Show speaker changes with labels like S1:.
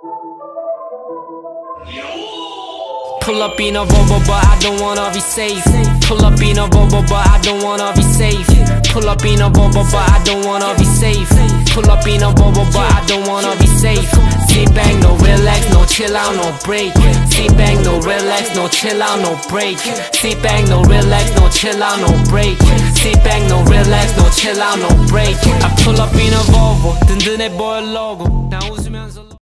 S1: Pull up in a VOLVO, but I don't wanna be safe. Pull up in a VOLVO, but I don't wanna be safe. Pull up in a VOLVO, but I don't wanna be safe. Pull up in a VOLVO, but I don't wanna be safe. Sit back, no relax, no chill out, no break. Sit back, no relax, no chill out, no break. Sit back, no relax, no chill out, no break. Sit back, no relax, no chill out, no break. I pull up in a VOLVO, 든든해 보여 logo. 나 웃으면서